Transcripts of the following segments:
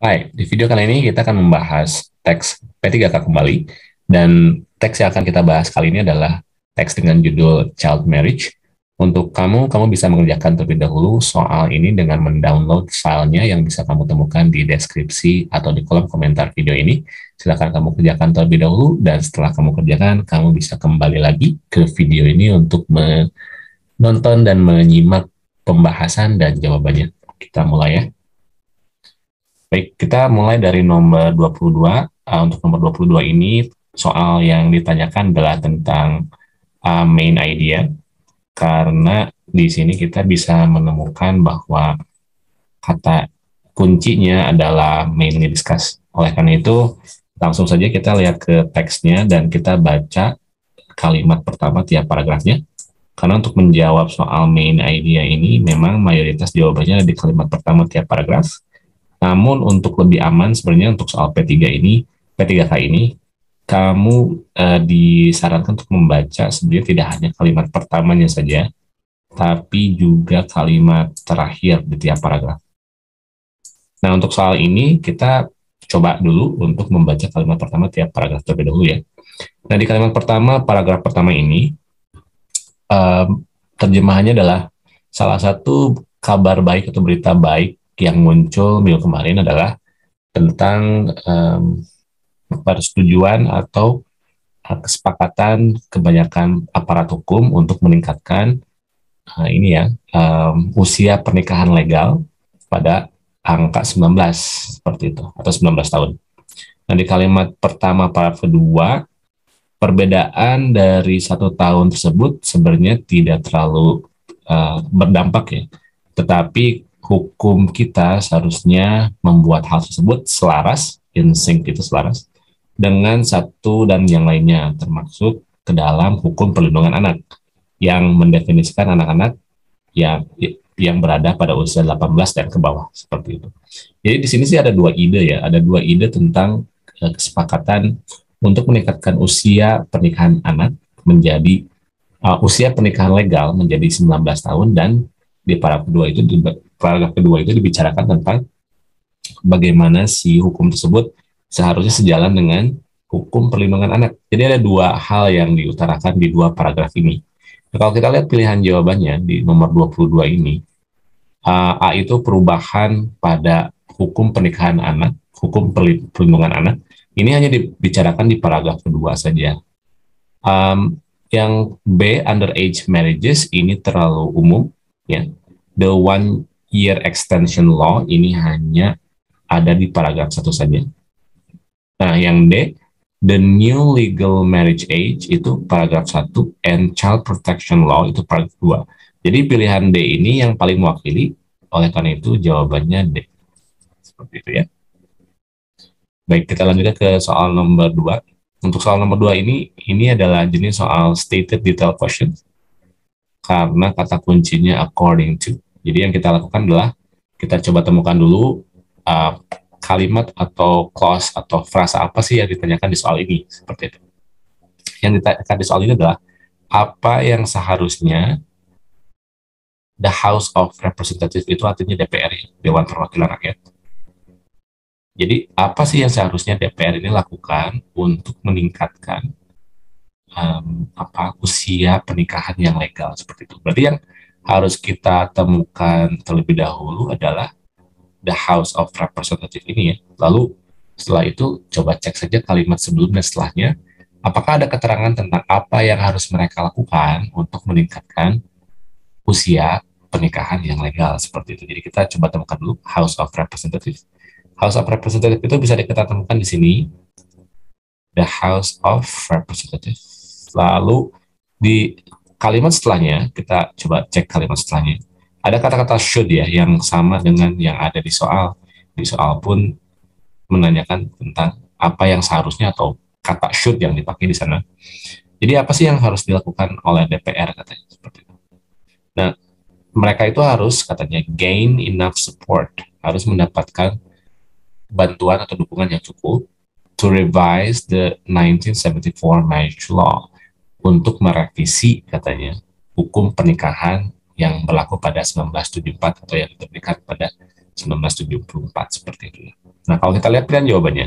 Hai, di video kali ini kita akan membahas teks P3K kembali, dan teks yang akan kita bahas kali ini adalah teks dengan judul Child Marriage. Untuk kamu bisa mengerjakan terlebih dahulu soal ini dengan mendownload filenya yang bisa kamu temukan di deskripsi atau di kolom komentar video ini. Silakan kamu kerjakan terlebih dahulu, dan setelah kamu kerjakan, kamu bisa kembali lagi ke video ini untuk menonton dan menyimak pembahasan dan jawabannya. Kita mulai ya. Baik, kita mulai dari nomor 22. Untuk nomor 22 ini, soal yang ditanyakan adalah tentang main idea, karena di sini kita bisa menemukan bahwa kata kuncinya adalah mainly discuss. Oleh karena itu, langsung saja kita lihat ke teksnya dan kita baca kalimat pertama tiap paragrafnya. Karena untuk menjawab soal main idea ini, memang mayoritas jawabannya ada di kalimat pertama tiap paragraf. Namun untuk lebih aman sebenarnya untuk soal P3K ini, kamu disarankan untuk membaca sebenarnya tidak hanya kalimat pertamanya saja, tapi juga kalimat terakhir di tiap paragraf. Nah, untuk soal ini kita coba dulu untuk membaca kalimat pertama tiap paragraf terlebih dahulu ya. Nah, di kalimat pertama, paragraf pertama ini, terjemahannya adalah salah satu kabar baik atau berita baik yang muncul minggu kemarin adalah tentang persetujuan atau kesepakatan kebanyakan aparat hukum untuk meningkatkan usia pernikahan legal pada angka 19 seperti itu, atau 19 tahun. Nah, di kalimat pertama paragraf kedua, perbedaan dari 1 tahun tersebut sebenarnya tidak terlalu berdampak ya, tetapi hukum kita seharusnya membuat hal tersebut selaras, in sync itu selaras, dengan satu dan yang lainnya, termasuk ke dalam hukum perlindungan anak yang mendefinisikan anak-anak yang berada pada usia 18 dan ke bawah, seperti itu. Jadi di sini sih ada dua ide ya, ada dua ide tentang kesepakatan untuk meningkatkan usia pernikahan anak menjadi usia pernikahan legal menjadi 19 tahun, dan di paragraf kedua itu dibicarakan tentang bagaimana si hukum tersebut seharusnya sejalan dengan hukum perlindungan anak. Jadi ada dua hal yang diutarakan di dua paragraf ini. Nah, kalau kita lihat pilihan jawabannya di nomor 22 ini, A itu perubahan pada hukum pernikahan anak, hukum perlindungan anak. Ini hanya dibicarakan di paragraf kedua saja. Yang B, underage marriages, ini terlalu umum ya. The 1 year extension law ini hanya ada di paragraf 1 saja. Nah, yang D, the new legal marriage age, itu paragraf 1, and child protection law itu paragraf 2. Jadi pilihan D ini yang paling mewakili, oleh karena itu jawabannya D. Seperti itu ya. Baik, kita lanjutkan ke soal nomor 2. Untuk soal nomor 2 ini adalah jenis soal stated detail question, karena kata kuncinya according to. Jadi yang kita lakukan adalah kita coba temukan dulu kalimat atau clause atau frasa apa sih yang ditanyakan di soal ini, seperti itu. Yang ditanyakan di soal ini adalah apa yang seharusnya the House of Representatives, itu artinya DPR, Dewan Perwakilan Rakyat. Jadi apa sih yang seharusnya DPR ini lakukan untuk meningkatkan usia pernikahan yang legal, seperti itu. Berarti yang harus kita temukan terlebih dahulu adalah the House of Representatives ini ya. Lalu setelah itu coba cek saja kalimat sebelum dan setelahnya, apakah ada keterangan tentang apa yang harus mereka lakukan untuk meningkatkan usia pernikahan yang legal, seperti itu. Jadi kita coba temukan dulu House of Representatives. House of Representatives itu bisa kita temukan di sini, the House of Representatives. Lalu di kalimat setelahnya, kita coba cek kalimat setelahnya. Ada kata-kata should ya, yang sama dengan yang ada di soal. Di soal pun menanyakan tentang apa yang seharusnya, atau kata should yang dipakai di sana. Jadi apa sih yang harus dilakukan oleh DPR, katanya, seperti itu. Nah, mereka itu harus, katanya, gain enough support, harus mendapatkan bantuan atau dukungan yang cukup to revise the 1974 marriage law, untuk merevisi, katanya, hukum pernikahan yang berlaku pada 1974 atau yang diterbitkan pada 1974 seperti itu ya. Nah, kalau kita lihat pilihan jawabannya,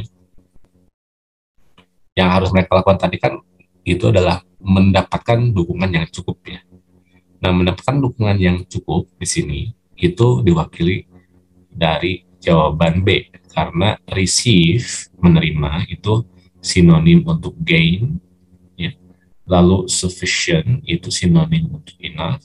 yang harus mereka lakukan tadi kan itu adalah mendapatkan dukungan yang cukup ya. Nah, mendapatkan dukungan yang cukup di sini itu diwakili dari jawaban B, karena receive, menerima, itu sinonim untuk gain ya. Lalu sufficient itu sinonim untuk enough,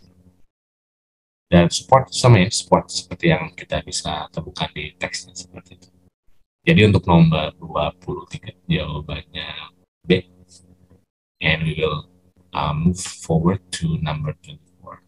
dan support sama ya, support seperti yang kita bisa temukan di teksnya seperti itu. Jadi untuk nomor 23 jawabannya B, and we will move forward to number 24.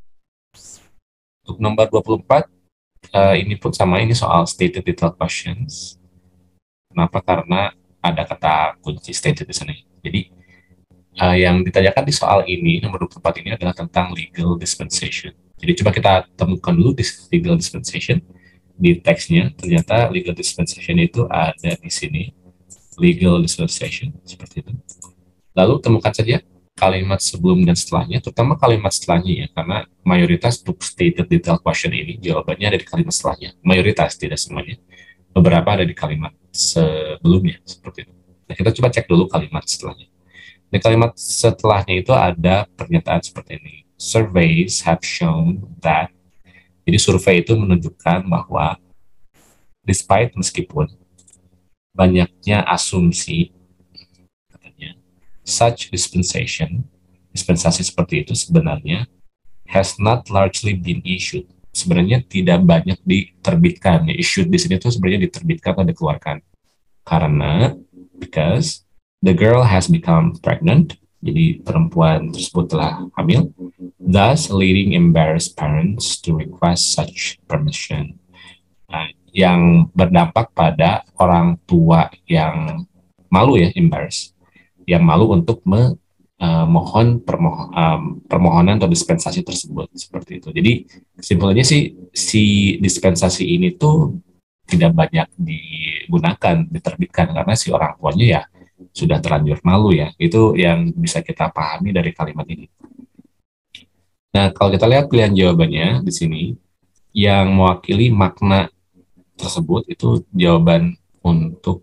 Untuk nomor 24 ini pun sama, ini soal stated detail questions. Kenapa? Karena ada kata kunci stated di sini. Jadi yang ditanyakan di soal ini, nomor 24 ini adalah tentang legal dispensation. Jadi coba kita temukan dulu legal dispensation di teksnya. Ternyata legal dispensation itu ada di sini, legal dispensation seperti itu. Lalu temukan saja kalimat sebelum dan setelahnya, terutama kalimat setelahnya ya, karena mayoritas untuk stated detail question ini jawabannya ada di kalimat setelahnya. Mayoritas, tidak semuanya. Beberapa ada di kalimat sebelumnya seperti itu. Nah, kita coba cek dulu kalimat setelahnya. Di kalimat setelahnya itu ada pernyataan seperti ini. Surveys have shown that. Jadi survei itu menunjukkan bahwa despite, meskipun banyaknya asumsi, katanya, such dispensation, dispensasi seperti itu sebenarnya has not largely been issued. Sebenarnya tidak banyak diterbitkan. Issued di sini itu sebenarnya diterbitkan atau dikeluarkan. Karena, because the girl has become pregnant, jadi perempuan tersebut telah hamil, thus leading embarrassed parents to request such permission. Nah, yang berdampak pada orang tua yang malu ya, embarrassed, yang malu untuk memohon permohonan atau dispensasi tersebut seperti itu. Jadi kesimpulannya sih, si dispensasi ini tuh tidak banyak digunakan, diterbitkan karena si orang tuanya ya sudah terlanjur malu ya. Itu yang bisa kita pahami dari kalimat ini. Nah, kalau kita lihat pilihan jawabannya di sini, yang mewakili makna tersebut itu jawaban untuk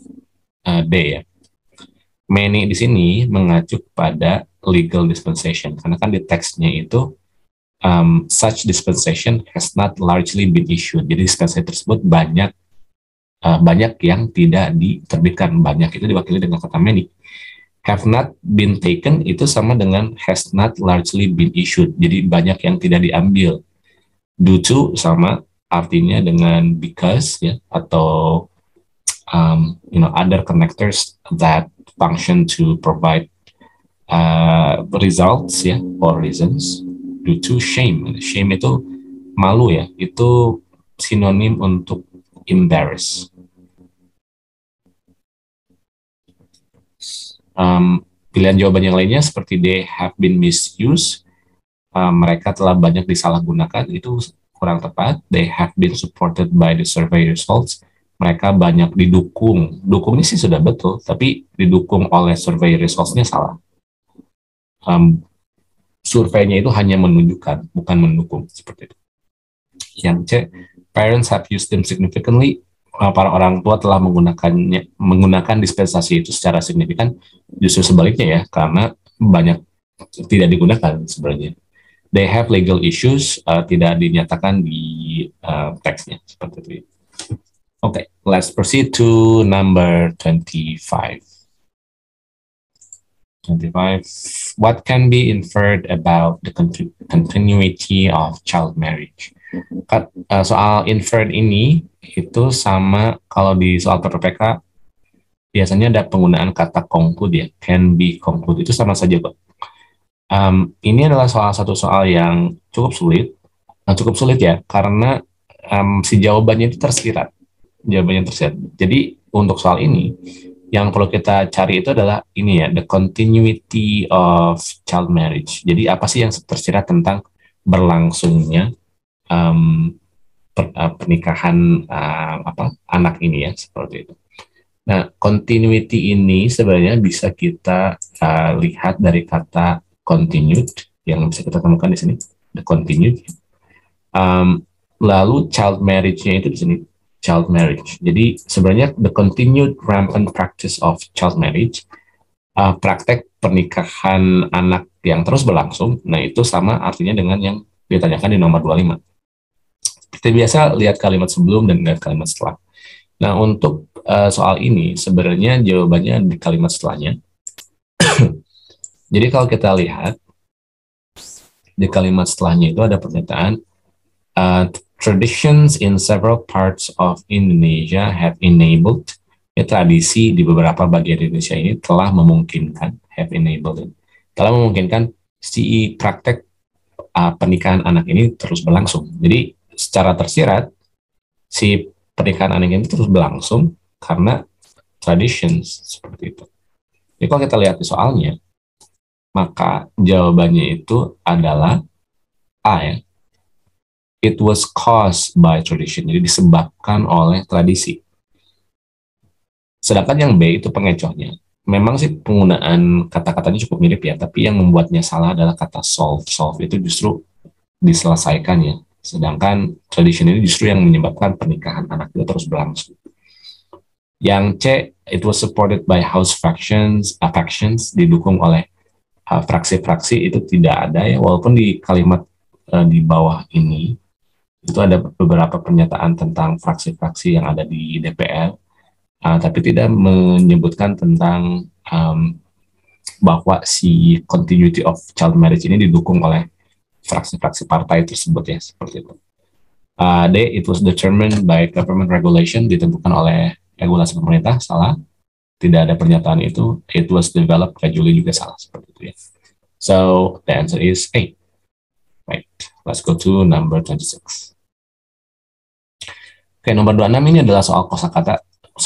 D ya. Many di sini mengacu pada legal dispensation, karena kan di teksnya itu such dispensation has not largely been issued. Jadi dispensasi tersebut banyak yang tidak diterbitkan. Banyak itu diwakili dengan kata many. Have not been taken itu sama dengan has not largely been issued. Jadi banyak yang tidak diambil. Due to sama artinya dengan because ya, atau other connectors that function to provide results ya, or reasons. Due to shame. Shame itu malu ya. Itu sinonim untuk embarrass. Pilihan jawaban yang lainnya seperti they have been misused, mereka telah banyak disalahgunakan, itu kurang tepat. They have been supported by the survey results, mereka banyak didukung. Dukungnya sih sudah betul, tapi didukung oleh survey results-nya salah. Surveinya itu hanya menunjukkan, bukan mendukung, seperti itu. Yang C, parents have used them significantly, para orang tua telah menggunakan dispensasi itu secara signifikan. Justru sebaliknya ya, karena banyak tidak digunakan sebenarnya. They have legal issues, tidak dinyatakan di teksnya seperti itu. Okay, let's proceed to number 25. 25. What can be inferred about the continuity of child marriage? Soal inferred ini itu sama kalau di soal PPK biasanya ada penggunaan kata conclude ya, can be conclude, itu sama saja kok. Ini adalah salah satu soal yang cukup sulit ya, karena si jawabannya itu tersirat. Jadi untuk soal ini yang perlu kita cari itu adalah ini ya, the continuity of child marriage. Jadi apa sih yang tersirat tentang berlangsungnya pernikahan anak ini ya, seperti itu. Nah, continuity ini sebenarnya bisa kita lihat dari kata continued yang bisa kita temukan di sini, the continued. Lalu child marriage-nya itu di sini, child marriage. Jadi sebenarnya the continued rampant practice of child marriage, praktek pernikahan anak yang terus berlangsung. Nah, itu sama artinya dengan yang ditanyakan di nomor 25. Seperti biasa, lihat kalimat sebelum dan lihat kalimat setelah. Nah, untuk soal ini sebenarnya jawabannya di kalimat setelahnya. Jadi kalau kita lihat di kalimat setelahnya itu ada pernyataan traditions in several parts of Indonesia have enabled, ya, tradisi di beberapa bagian Indonesia ini telah memungkinkan, have enabled, telah memungkinkan si praktek pernikahan anak ini terus berlangsung. Jadi secara tersirat si pernikahan anak ini terus berlangsung karena traditions seperti itu. Jadi kalau kita lihat di soalnya, maka jawabannya itu adalah A, ya. It was caused by tradition, jadi disebabkan oleh tradisi. Sedangkan yang B itu pengecohnya. Memang sih penggunaan kata-katanya cukup mirip ya, tapi yang membuatnya salah adalah kata solve. Solve itu justru diselesaikan ya. Sedangkan tradition ini justru yang menyebabkan pernikahan anak itu terus berlangsung. Yang C, it was supported by house factions, didukung oleh fraksi-fraksi, itu tidak ada ya, walaupun di kalimat di bawah ini itu ada beberapa pernyataan tentang fraksi-fraksi yang ada di DPR, tapi tidak menyebutkan tentang bahwa si continuity of child marriage ini didukung oleh fraksi-fraksi partai tersebut ya, seperti itu. D, it was determined by government regulation, ditentukan oleh regulasi pemerintah, salah. Tidak ada pernyataan itu. It was developed gradually, juga salah, seperti itu ya. So the answer is A. Right. Let's go to number 26. Oke, nomor 26 ini adalah soal kosakata.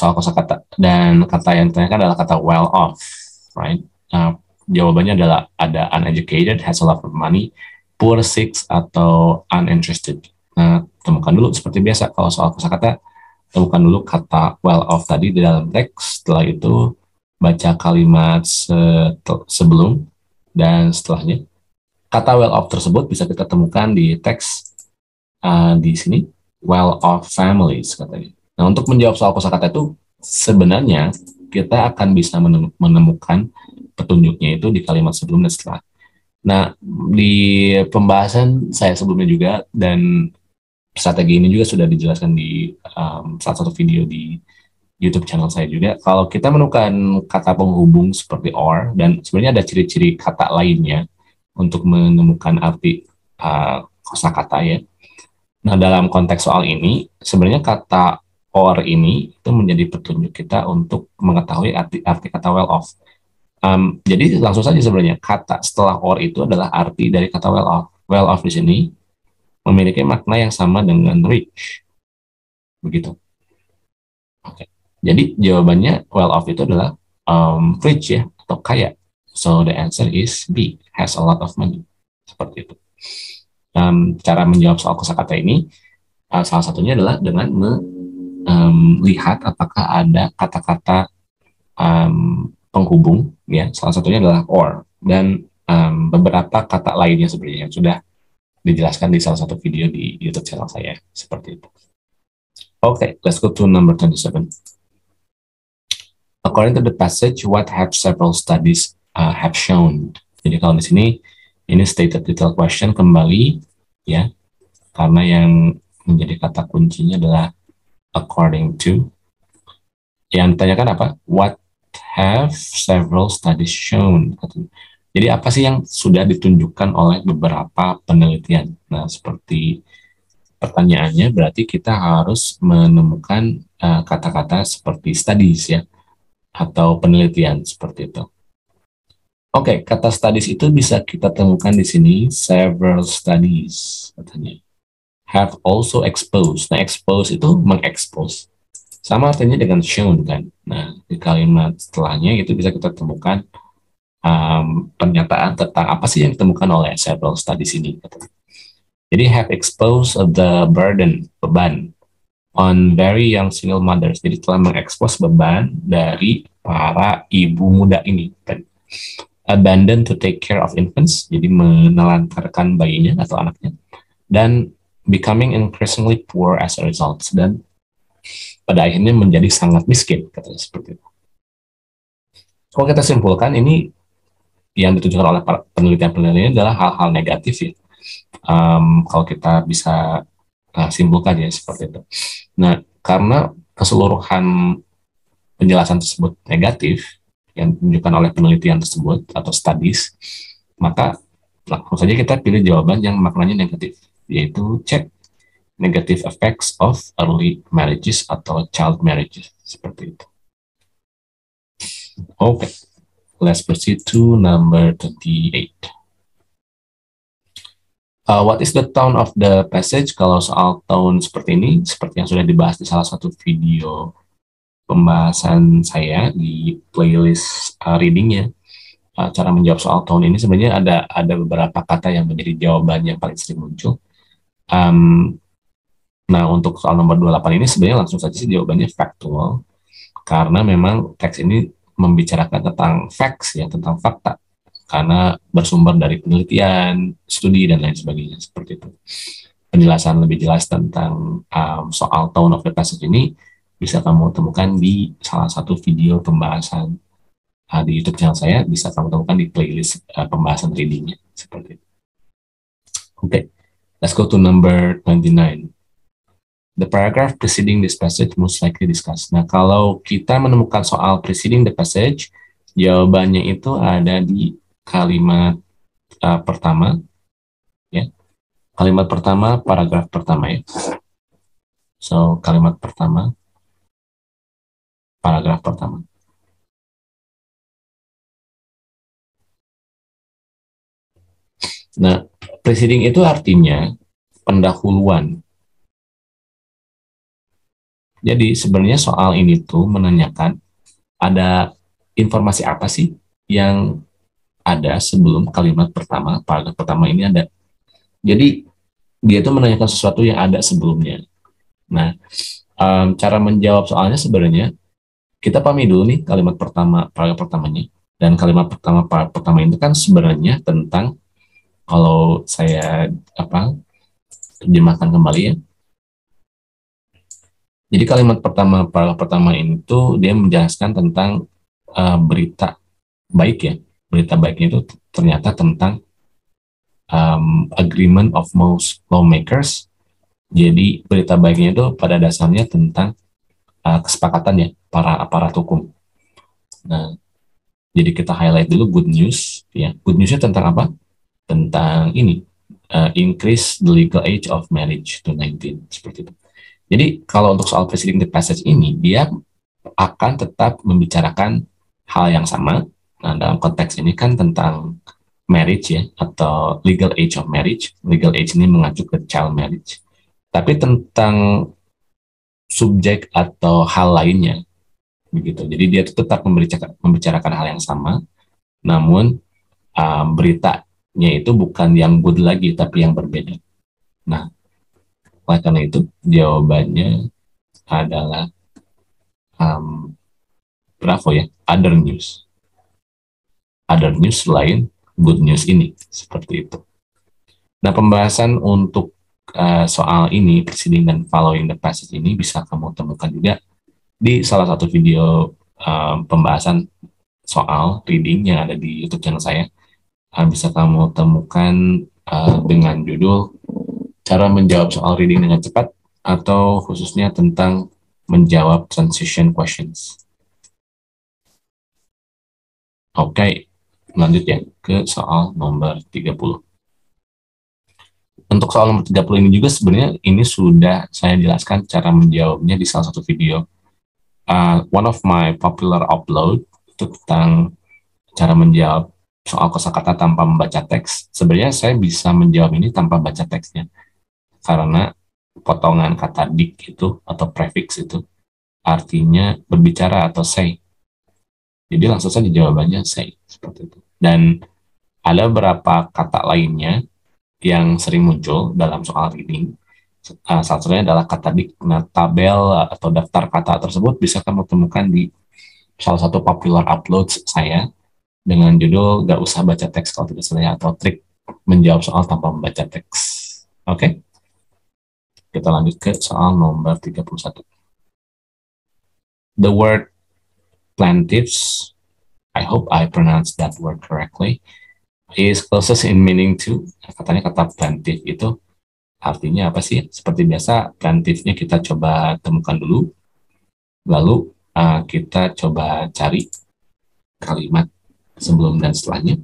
Dan kata yang ditanyakan adalah kata well off, right? Jawabannya adalah ada uneducated, has a lot of money, poor, sick, atau uninterested. Nah, temukan dulu seperti biasa kalau soal kosakata, temukan dulu kata well off tadi di dalam teks. Setelah itu baca kalimat sebelum dan setelahnya. Kata well off tersebut bisa kita temukan di teks di sini, well off families katanya. Nah, untuk menjawab soal kosakata itu sebenarnya kita akan bisa menemukan petunjuknya itu di kalimat sebelum dan setelah. Nah, di pembahasan saya sebelumnya juga, dan strategi ini juga sudah dijelaskan di salah satu video di YouTube channel saya juga. Kalau kita menemukan kata penghubung seperti or, dan sebenarnya ada ciri-ciri kata lainnya untuk menemukan arti kosakata ya. Nah, dalam konteks soal ini, sebenarnya kata or ini itu menjadi petunjuk kita untuk mengetahui arti kata well off. Jadi langsung saja sebenarnya kata setelah or itu adalah arti dari kata well off. Well off di sini memiliki makna yang sama dengan rich. Begitu. Oke. Jadi jawabannya well off itu adalah rich ya, atau kaya. So the answer is B, has a lot of money. Seperti itu. Cara menjawab soal kosakata ini salah satunya adalah dengan melihat apakah ada kata-kata penghubung ya. Salah satunya adalah or, dan beberapa kata lainnya sebenarnya yang sudah dijelaskan di salah satu video di YouTube channel saya, seperti itu. Okay, let's go to number 27. According to the passage, what have several studies have shown? Jadi kalau di sini ini stated detail question kembali ya, karena yang menjadi kata kuncinya adalah according to. Yang ditanyakan apa? What have several studies shown? Jadi apa sih yang sudah ditunjukkan oleh beberapa penelitian? Nah, seperti pertanyaannya berarti kita harus menemukan kata-kata seperti studies ya, atau penelitian seperti itu. Oke, kata studies itu bisa kita temukan di sini, several studies katanya. Have also exposed. Nah, expose itu mengekspos. Sama artinya dengan shown kan. Nah, di kalimat setelahnya itu bisa kita temukan pernyataan tentang apa sih yang ditemukan oleh several studies ini. Jadi have exposed the burden, beban, on very young single mothers. Jadi telah mengekspos beban dari para ibu muda ini kan. Abandon to take care of infants, jadi menelantarkan bayinya atau anaknya, dan becoming increasingly poor as a result, dan pada akhirnya menjadi sangat miskin, katanya seperti itu. Kalau kita simpulkan, ini yang ditunjukkan oleh penelitian-penelitian adalah hal-hal negatif ya. Kalau kita bisa simpulkan ya seperti itu. Nah, karena keseluruhan penjelasan tersebut negatif yang ditunjukkan oleh penelitian tersebut atau studies, maka langsung saja kita pilih jawaban yang maknanya negatif, yaitu C, negative effects of early marriages atau child marriages, seperti itu. Oke, let's proceed to number 28. What is the tone of the passage? Kalau soal tone seperti ini, seperti yang sudah dibahas di salah satu video pembahasan saya di playlist readingnya, cara menjawab soal tone ini sebenarnya ada beberapa kata yang menjadi jawaban yang paling sering muncul. Nah, untuk soal nomor 28 ini sebenarnya langsung saja sih jawabannya factual, karena memang teks ini membicarakan tentang facts ya, tentang fakta, karena bersumber dari penelitian, studi, dan lain sebagainya, seperti itu. Penjelasan lebih jelas tentang soal tone of the passage ini bisa kamu temukan di salah satu video pembahasan di YouTube channel saya, bisa kamu temukan di playlist pembahasan readingnya, seperti itu. Oke, let's go to number 29. The paragraph preceding this passage most likely discussed. Nah, kalau kita menemukan soal preceding the passage, jawabannya itu ada di kalimat pertama, ya. Kalimat pertama, paragraf pertama ya. So, kalimat pertama, paragraf pertama. Nah, preceding itu artinya pendahuluan. Jadi sebenarnya soal ini tuh menanyakan ada informasi apa sih yang ada sebelum kalimat pertama, paragraf pertama ini ada. Jadi dia itu menanyakan sesuatu yang ada sebelumnya. Nah, cara menjawab soalnya sebenarnya kita pahami dulu nih kalimat pertama, paragraf pertamanya. Dan kalimat pertama, paragraf pertama itu kan sebenarnya tentang, kalau saya terjemahkan kembali ya. Jadi kalimat pertama, paragraf pertama itu dia menjelaskan tentang berita baik ya. Berita baiknya itu ternyata tentang agreement of most lawmakers. Jadi berita baiknya itu pada dasarnya tentang kesepakatan ya para aparat hukum. Nah, jadi kita highlight dulu good news ya. Good newsnya tentang apa? Tentang ini, increase the legal age of marriage to 19, seperti itu. Jadi kalau untuk soal preceding the passage ini, dia akan tetap membicarakan hal yang sama. Nah, dalam konteks ini kan tentang marriage ya, atau legal age of marriage. Legal age ini mengacu ke child marriage. Tapi tentang subjek atau hal lainnya, begitu. Jadi dia tetap membicarakan hal yang sama, namun beritanya itu bukan yang good lagi, tapi yang berbeda. Nah, oleh karena itu jawabannya adalah bravo ya, other news selain good news ini, seperti itu. Nah, pembahasan untuk soal ini, preceding dan following the passage ini, bisa kamu temukan juga di salah satu video pembahasan soal reading yang ada di YouTube channel saya. Bisa kamu temukan dengan judul cara menjawab soal reading dengan cepat, atau khususnya tentang menjawab transition questions. Oke, lanjut ya ke soal nomor 30. Untuk soal nomor 30 ini juga sebenarnya ini sudah saya jelaskan cara menjawabnya di salah satu video. One of my popular upload itu tentang cara menjawab soal kosakata tanpa membaca teks. Sebenarnya saya bisa menjawab ini tanpa baca teksnya, karena potongan kata dik itu atau prefix itu artinya berbicara atau say. Jadi langsung saja jawabannya say, seperti itu. Dan ada beberapa kata lainnya yang sering muncul dalam soal reading. Salah satunya adalah kata dik. Nah, tabel atau daftar kata tersebut bisa kamu temukan di salah satu popular upload saya dengan judul "Gak usah baca teks kalau tidak salah", atau trik menjawab soal tanpa membaca teks. Oke? Kita lanjut ke soal nomor 31. The word plaintiffs, I hope I pronounced that word correctly, is closest in meaning to, katanya kata plaintiff itu artinya apa sih? Seperti biasa, plaintiffnya kita coba temukan dulu, lalu kita coba cari kalimat sebelum dan setelahnya.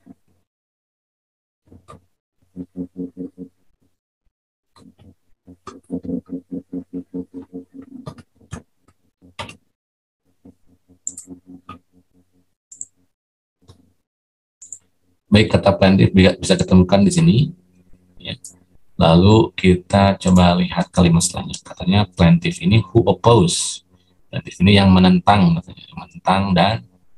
Baik, kata plaintiff bisa ditemukan di sini. Ya. Lalu kita coba lihat kalimat setelahnya. Katanya plaintiff ini who oppose. Plaintiff ini yang menentang, menentang dan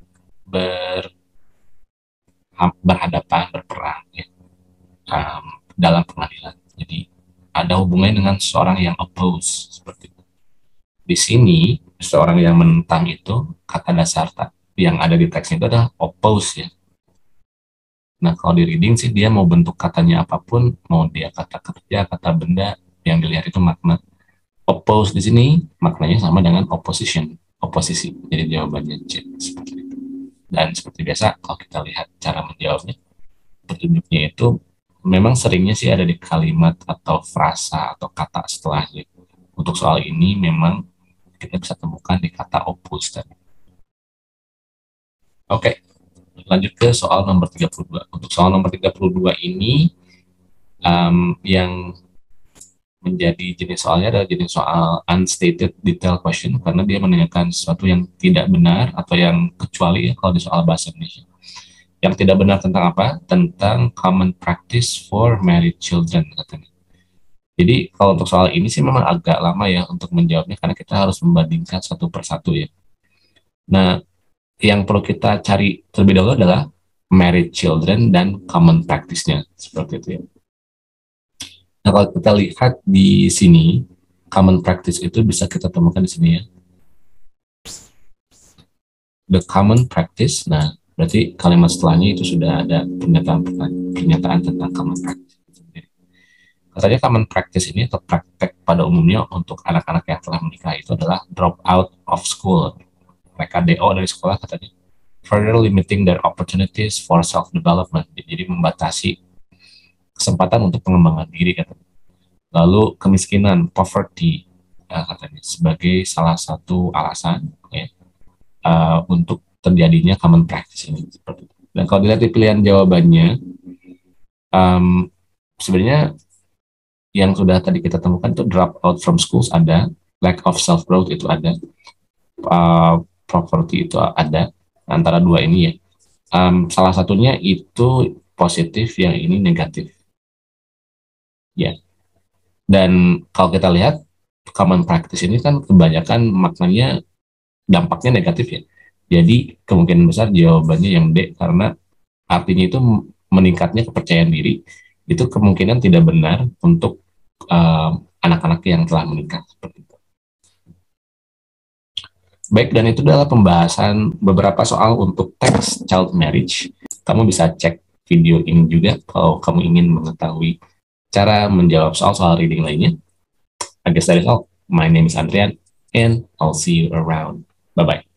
berhadapan, berperang ya, dalam pengadilan. Jadi ada hubungannya dengan seorang yang oppose seperti itu. Di sini seorang yang menentang itu kata dasar yang ada di teks itu adalah oppose ya. Nah, kalau di reading sih dia mau bentuk katanya apapun, mau dia kata kerja, kata benda, yang dilihat itu makna. Oppose di sini maknanya sama dengan opposition, oposisi. Jadi jawabannya C seperti itu. Dan seperti biasa kalau kita lihat cara menjawabnya, petunjuknya itu memang seringnya sih ada di kalimat atau frasa atau kata setelahnya. Untuk soal ini memang kita bisa temukan di kata oppose tadi. Oke. Lanjut ke soal nomor 32. Untuk soal nomor 32 ini yang menjadi jenis soalnya adalah jenis soal unstated detail question karena dia menanyakan sesuatu yang tidak benar atau yang kecuali ya kalau di soal bahasa Indonesia. Yang tidak benar tentang apa? Tentang common practice for married children katanya. Jadi kalau untuk soal ini sih memang agak lama ya untuk menjawabnya karena kita harus membandingkan satu persatu ya. Nah, yang perlu kita cari terlebih dahulu adalah married children dan common practice-nya seperti itu ya. Nah, kalau kita lihat di sini common practice itu bisa kita temukan di sini ya. The common practice. Nah, berarti kalimat setelahnya itu sudah ada pernyataan tentang common practice. Katanya common practice ini atau praktek pada umumnya untuk anak-anak yang telah menikah itu adalah drop out of school. Mereka DO dari sekolah katanya, further limiting their opportunities for self-development, jadi membatasi kesempatan untuk pengembangan diri katanya. Lalu kemiskinan, poverty katanya sebagai salah satu alasan ya, untuk terjadinya common practice ini. Dan kalau dilihat di pilihan jawabannya, sebenarnya yang sudah tadi kita temukan itu drop out from schools ada, lack of self growth itu ada, property itu ada, antara dua ini ya. Salah satunya itu positif, yang ini negatif. Ya. Dan kalau kita lihat common practice ini kan kebanyakan maknanya dampaknya negatif ya. Jadi kemungkinan besar jawabannya yang D karena artinya itu meningkatnya kepercayaan diri. Itu kemungkinan tidak benar untuk anak-anak yang telah menikah seperti itu. Baik, dan itu adalah pembahasan beberapa soal untuk teks child marriage. Kamu bisa cek video ini juga kalau kamu ingin mengetahui cara menjawab soal-soal reading lainnya. I guess that is all. My name is Andrian, and I'll see you around. Bye-bye.